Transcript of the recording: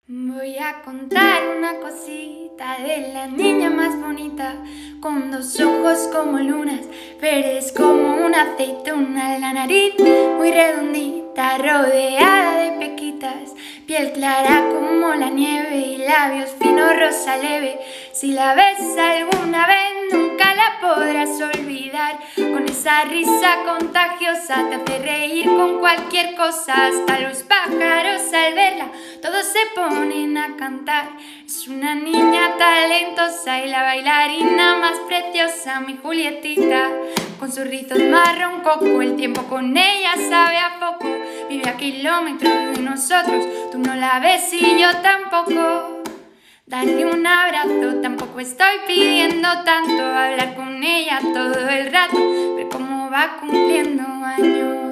Voy a contar una cosita de la niña más bonita, con dos ojos como lunas, verdes como una aceituna, la nariz muy redondita, rodeada de pequitas, piel clara como la nieve y labios finos rosa leve. Si la ves alguna vez nunca la podrás olvidar, con esa risa contagiosa te hace reír con cualquier cosa, hasta los pájaros al verla todos se ponen a cantar. Es una niña talentosa y la bailarina más preciosa, mi Julietita. Con sus rizos marrón coco, el tiempo con ella sabe a poco. Vive a kilómetros de nosotros, tú no la ves y yo tampoco. Darle un abrazo, tampoco estoy pidiendo tanto. Hablar con ella todo el rato, ver cómo va cumpliendo años.